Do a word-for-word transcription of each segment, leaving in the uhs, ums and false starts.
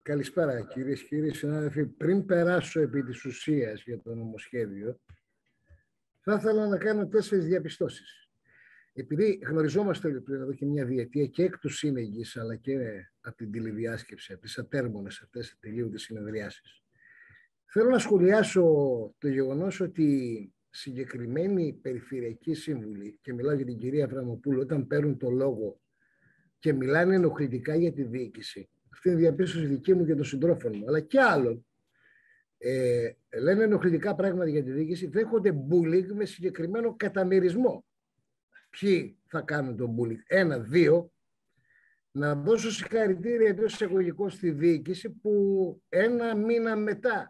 Καλησπέρα κυρίες και κύριοι συνάδελφοι. Πριν περάσω επί της ουσίας για το νομοσχέδιο, θα ήθελα να κάνω τέσσερις διαπιστώσεις. Επειδή γνωριζόμαστε πλέον εδώ και μια διετία και εκ του σύνεγγυς, αλλά και από την τηλεδιάσκεψη, από τις ατέρμονες αυτές τελείωτες συνεδριάσεις, θέλω να σχολιάσω το γεγονός ότι συγκεκριμένοι περιφερειακοί σύμβουλοι, και μιλάω για την κυρία Αβραμοπούλου, όταν παίρνουν το λόγο και μιλάνε ενοχλητικά για τη διοίκηση, αυτή είναι η διαπίστωση δική μου και των συντρόφων μου, αλλά και άλλων, ε, λένε ενοχλητικά πράγματα για τη διοίκηση, δέχονται bullying με συγκεκριμένο καταμερισμό. Ποιοι θα κάνουν τον bullying? Ένα, δύο, να δώσω συγχαρητήρια εντός εισαγωγικών στη διοίκηση που ένα μήνα μετά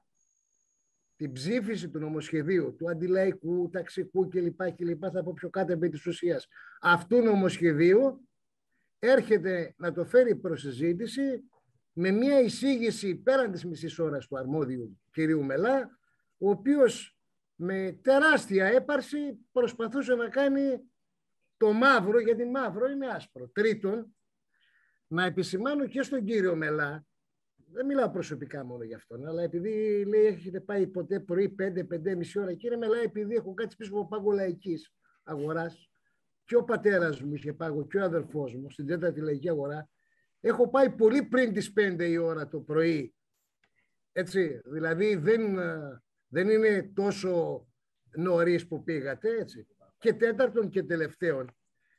την ψήφιση του νομοσχεδίου, του αντιλαϊκού, ταξικού κλπ. κλπ. Θα πω πιο κάτω επί της ουσίας αυτού νομοσχεδίου, έρχεται να το φέρει προς συζήτηση με μια εισήγηση πέραν της μισής ώρας του αρμόδιου κυρίου Μελά, ο οποίος με τεράστια έπαρση προσπαθούσε να κάνει το μαύρο, γιατί μαύρο είναι άσπρο. Τρίτον, να επισημάνω και στον κύριο Μελά, δεν μιλάω προσωπικά μόνο για αυτόν, αλλά επειδή λέει έχετε πάει ποτέ πρωί πέντε με πέντε και μισή ώρα, κύριε Μελά, επειδή έχω κάτσει πίσω από πάγκο λαϊκής αγοράς, και ο πατέρας μου είχε πάγκο και ο αδερφός μου στην τέταρτη λαϊκή αγορά, έχω πάει πολύ πριν τις πέντε η ώρα το πρωί. Έτσι, δηλαδή δεν, δεν είναι τόσο νωρίς που πήγατε, έτσι. Και τέταρτον και τελευταίον,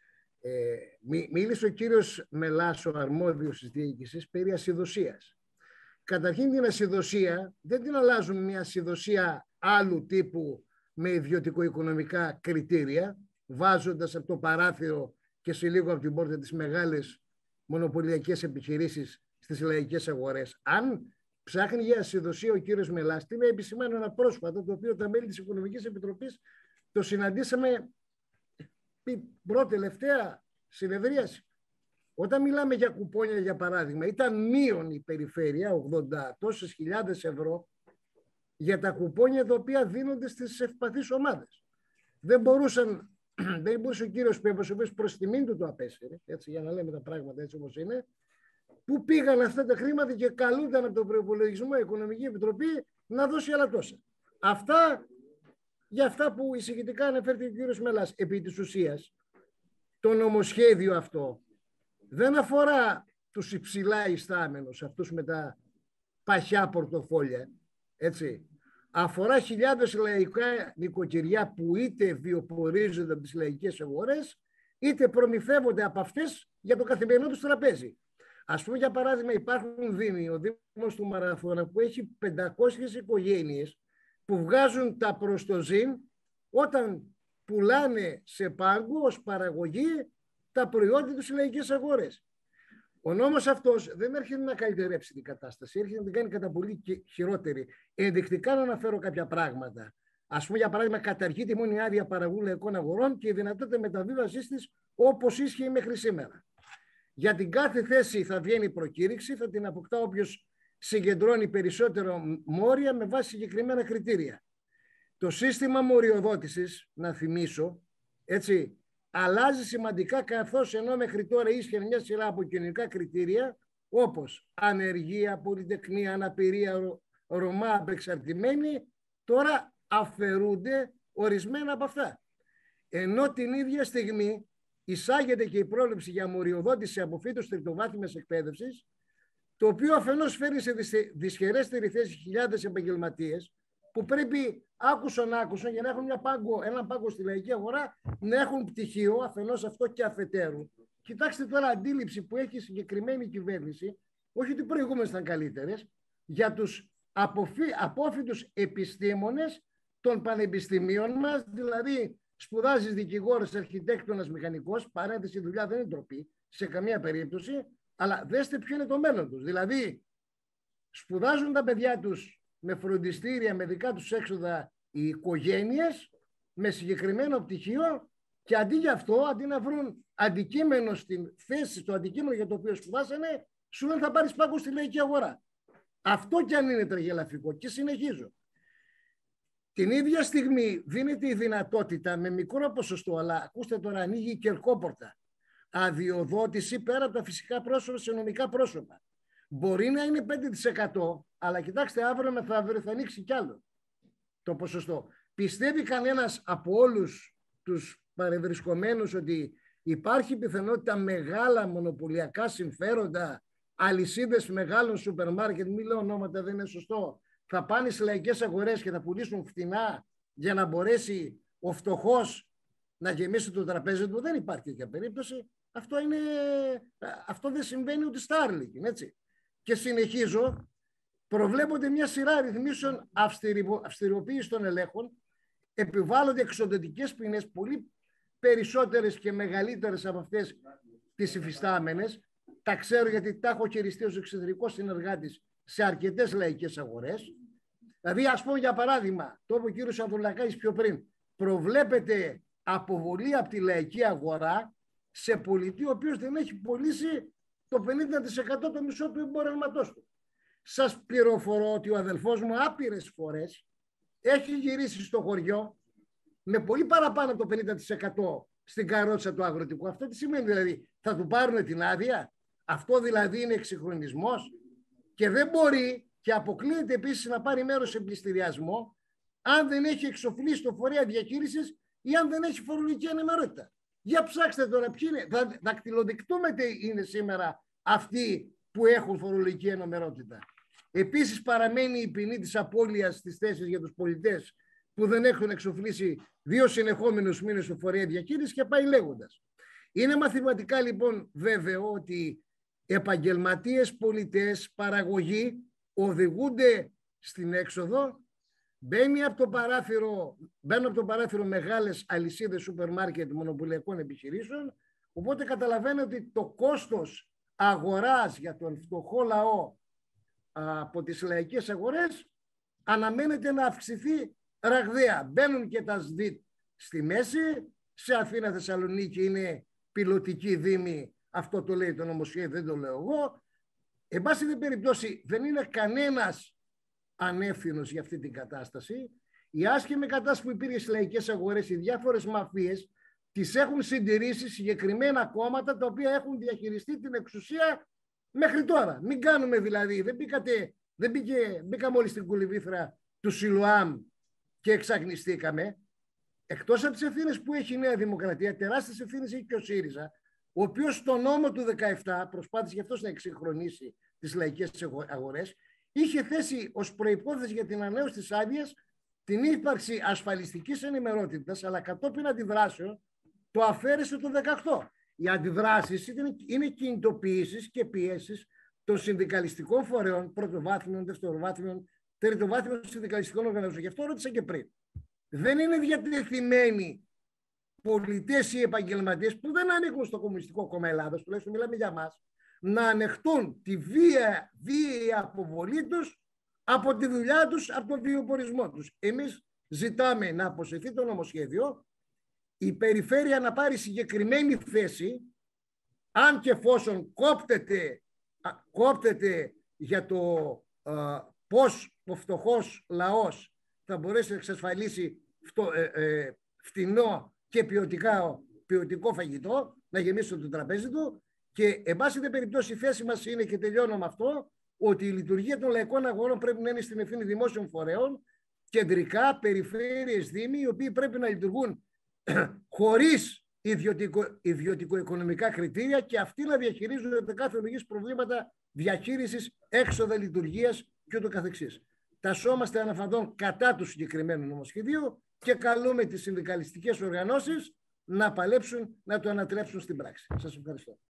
ε, μίλησε ο κύριος Μελάς, ο αρμόδιος της διοίκησης, περί ασυδοσίας. Καταρχήν την ασυδοσία δεν την αλλάζουν μια ασυδοσία άλλου τύπου με ιδιωτικο-οικονομικά κριτήρια, βάζοντας από το παράθυρο και σε λίγο από την πόρτα τις μεγάλες μονοπωλιακές επιχειρήσεις στις λαϊκές αγορές. Αν ψάχνει για ασυδοσία ο κύριος Μελάς, τι να επισημάνω ένα πρόσφατο, το οποίο τα μέλη της Οικονομικής Επιτροπής το συναντήσαμε πρώτη τελευταία συνεδρίαση. Όταν μιλάμε για κουπόνια, για παράδειγμα, ήταν μείον η περιφέρεια ογδόντα τόσες χιλιάδες ευρώ για τα κουπόνια τα οποία δίνονται στις ευπαθείς ομάδες. Δεν μπορούσαν, δεν μπορούσε ο κύριος Πέμπος, ο οποίος προς τιμήν του το απέσυρε, έτσι, για να λέμε τα πράγματα έτσι όπως είναι, που πήγαν αυτά τα χρήματα και καλούνταν από τον προϋπολογισμό η Οικονομική Επιτροπή να δώσει άλλα τόσα. Αυτά για αυτά που εισηγητικά αναφέρθηκε ο κύριος Μελάς. Επί της ουσίας, το νομοσχέδιο αυτό δεν αφορά τους υψηλά ιστάμενους, αυτούς με τα παχιά πορτοφόλια, έτσι. Αφορά χιλιάδες λαϊκά νοικοκυριά που είτε βιοπορίζονται από τις λαϊκές αγορές, είτε προμηθεύονται από αυτές για το καθημερινό τους τραπέζι. Ας πούμε, για παράδειγμα, υπάρχουν δήμοι, ο Δήμος του Μαραθώνα, που έχει πεντακόσιες οικογένειες που βγάζουν τα προστοζήν όταν πουλάνε σε πάγκο ως παραγωγή τα προϊόντα τους στις λαϊκές αγορές. Ο νόμος αυτός δεν έρχεται να καλυτερέψει την κατάσταση, έρχεται να την κάνει κατά πολύ χειρότερη. Ενδεικτικά να αναφέρω κάποια πράγματα. Ας πούμε, για παράδειγμα, καταργεί τη μόνη άδεια παραγωγού λαϊκών αγορών και η δυνατότητα μεταβίβασής της όπως ίσχυε μέχρι σήμερα. Για την κάθε θέση θα βγαίνει προκήρυξη, θα την αποκτά όποιος συγκεντρώνει περισσότερο μόρια με βάση συγκεκριμένα κριτήρια. Το σύστημα μοριοδότησης, να θυμίσω, έτσι, αλλάζει σημαντικά, καθώς ενώ μέχρι τώρα ίσχυαν μια σειρά από κοινωνικά κριτήρια, όπως ανεργία, πολυτεχνία, αναπηρία, Ρωμά, απεξαρτημένοι, τώρα αφαιρούνται ορισμένα από αυτά. Ενώ την ίδια στιγμή εισάγεται και η πρόληψη για μοριοδότηση από φύτους τριτοβάθμιας εκπαίδευσης, το οποίο αφενός φέρει σε δυσχερέστερη θέση χιλιάδες επαγγελματίες που πρέπει άκουσον άκουσον για να έχουν μια πάγκο, έναν πάγκο στη λαϊκή αγορά, να έχουν πτυχίο, αφενός αυτό και αφετέρου. Κοιτάξτε τώρα αντίληψη που έχει η συγκεκριμένη κυβέρνηση, όχι ότι οι προηγούμενες ήταν καλύτερες, για τους απόφοιτους επιστήμονες των πανεπιστημίων μας, δηλαδή σπουδάζεις δικηγόρος, αρχιτέκτονας, μηχανικός, παρένθεση δουλειά δεν είναι ντροπή σε καμία περίπτωση, αλλά δέστε ποιο είναι το μέλλον τους. Δηλαδή σπουδάζουν τα παιδιά τους με φροντιστήρια, με δικά τους έξοδα οι οικογένειες, με συγκεκριμένο πτυχίο, και αντί για αυτό, αντί να βρουν αντικείμενο στην θέση, στο αντικείμενο για το οποίο σπουδάσανε, σου λένε θα πάρεις πάγκο στη λαϊκή αγορά. Αυτό κι αν είναι τραγελαφικό. Και συνεχίζω. Την ίδια στιγμή δίνεται η δυνατότητα με μικρό ποσοστό, αλλά ακούστε τώρα, ανοίγει η κερκόπορτα, αδειοδότηση πέρα από τα φυσικά πρόσωπα σε νομικά πρόσωπα. μπορεί να είναι πέντε τοις εκατό, αλλά κοιτάξτε, αύριο μεθαύριο θα ανοίξει κι άλλο το ποσοστό. Πιστεύει κανένας από όλους τους παρευρισκομένους ότι υπάρχει πιθανότητα μεγάλα μονοπωλιακά συμφέροντα, αλυσίδες μεγάλων σούπερ μάρκετ, μην λέω ονόματα, δεν είναι σωστό, θα πάνε στις λαϊκές αγορές και θα πουλήσουν φτηνά για να μπορέσει ο φτωχός να γεμίσει το τραπέζι του? Δεν υπάρχει τέτοια περίπτωση. Αυτό, είναι, αυτό δεν συμβαίνει ούτε στα Άρλικιν, έτσι. Και συνεχίζω, προβλέπονται μια σειρά ρυθμίσεων αυστηριοποίησης των ελέγχων, επιβάλλονται εξοντωτικές ποινές πολύ περισσότερες και μεγαλύτερες από αυτές τις υφιστάμενες. Τα ξέρω γιατί τα έχω χειριστεί ως εξωτερικός συνεργάτης σε αρκετές λαϊκές αγορές. Δηλαδή, ας πούμε για παράδειγμα, το είπε ο κύριος Ανδρουλακάκης πιο πριν, προβλέπεται αποβολή από τη λαϊκή αγορά σε πολιτή ο οποίος δεν έχει πωλήσει το πενήντα τοις εκατό το μισό του εμπορευματός του. Σας πληροφορώ ότι ο αδελφός μου άπειρες φορές έχει γυρίσει στο χωριό με πολύ παραπάνω από το πενήντα τοις εκατό στην καρότσα του αγροτικού. Αυτό τι σημαίνει δηλαδή? Θα του πάρουν την άδεια? Αυτό δηλαδή είναι εξυγχρονισμός? Και δεν μπορεί και αποκλείεται επίσης να πάρει μέρος σε πληστηριασμό αν δεν έχει εξοφλήσει το φορέα διαχείρισης ή αν δεν έχει φορολογική ανεμερότητα. Για ψάξτε τώρα ποιοι είναι. Δακτυλοδεικτούμενοι είναι σήμερα αυτοί που έχουν φορολογική ενημερότητα. Επίσης παραμένει η ποινή της απώλειας της θέσης για τους πολιτές που δεν έχουν εξοφλήσει δύο συνεχόμενους μήνες στο φορέα διαχείρισης και πάει λέγοντας. Είναι μαθηματικά λοιπόν βέβαιο ότι επαγγελματίες πολιτές, παραγωγοί οδηγούνται στην έξοδο, μπαίνει από το παράθυρο, μπαίνουν από το παράθυρο μεγάλες αλυσίδες σούπερ μάρκετ μονοπωλιακών επιχειρήσεων, οπότε καταλαβαίνετε ότι το κόστος αγοράς για τον φτωχό λαό από τις λαϊκές αγορές αναμένεται να αυξηθεί ραγδαία. Μπαίνουν και τα ΣΔΙΤ στη μέση, σε Αθήνα, Θεσσαλονίκη είναι πιλωτική δήμη, αυτό το λέει το νομοσχέδιο, δεν το λέω εγώ. Εν πάση περιπτώσει δεν είναι κανένας ανεύθυνος για αυτή την κατάσταση. Η άσχημη κατάσταση που υπήρχε στις λαϊκές αγορές, οι διάφορες μαφίες τις έχουν συντηρήσει συγκεκριμένα κόμματα τα οποία έχουν διαχειριστεί την εξουσία μέχρι τώρα. Μην κάνουμε δηλαδή, δεν, μπήκατε, δεν μπήκε, μπήκαμε όλοι στην κουλιβήθρα του Σιλουάμ και εξαγνιστήκαμε. Εκτός από τις ευθύνες που έχει η Νέα Δημοκρατία, τεράστιες ευθύνες έχει και ο ΣΥΡΙΖΑ, ο οποίος στο νόμο του δεκαεπτά προσπάθησε γι' αυτό να εξυγχρονίσει τις λαϊκές αγορές, είχε θέσει ως προϋπόθεση για την ανανέωση της άδειας την ύπαρξη ασφαλιστικής ενημερότητας, αλλά κατόπιν αντιδράσεων το αφαίρεσε το δεκαοκτώ. Οι αντιδράσεις είναι κινητοποιήσεις και πιέσεις των συνδικαλιστικών φορέων, πρωτοβάθμιων, δευτεροβάθμιων, τριτοβάθμιων συνδικαλιστικών οργανώσεων. Γι' αυτό ρώτησα και πριν. Δεν είναι διατεθειμένοι πολιτές ή επαγγελματίες που δεν ανήκουν στο Κομμουνιστικό Κόμμα Ελλάδος, τουλάχιστον μιλάμε για μας, να ανεχτούν τη βία, βίαιη αποβολή τους από τη δουλειά τους, από τον βιοπορισμό τους. Εμείς ζητάμε να αποσυρθεί το νομοσχέδιο, η περιφέρεια να πάρει συγκεκριμένη θέση, αν και εφόσον κόπτεται, κόπτεται για το α, πώς ο φτωχός λαός θα μπορέσει να εξασφαλίσει φτω, ε, ε, φτηνό και ποιοτικά, ποιοτικό φαγητό, να γεμίσει το τραπέζι του. Και εν πάση περιπτώσει η θέση μας είναι, και τελειώνω με αυτό, ότι η λειτουργία των λαϊκών αγορών πρέπει να είναι στην ευθύνη δημόσιων φορέων, κεντρικά, περιφέρειες, δήμοι, οι οποίοι πρέπει να λειτουργούν χωρίς ιδιωτικο, ιδιωτικο-οικονομικά κριτήρια και αυτοί να διαχειρίζονται κάθε λογής προβλήματα διαχείρισης, έξοδα λειτουργίας και ούτω καθεξής. Τασσόμαστε αναφαντών κατά του συγκεκριμένου νομοσχεδίου και καλούμε τις συνδικαλιστικές οργανώσεις να παλέψουν να το ανατρέψουν στην πράξη. Σας ευχαριστώ.